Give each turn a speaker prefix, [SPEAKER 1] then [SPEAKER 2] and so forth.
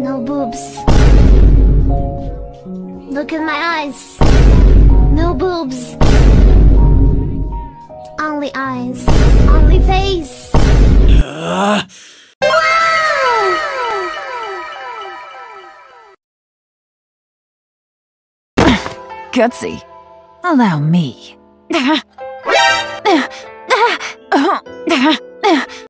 [SPEAKER 1] No boobs. Look in my eyes. No boobs. Only eyes. Only face.
[SPEAKER 2] Gutsy. Allow me.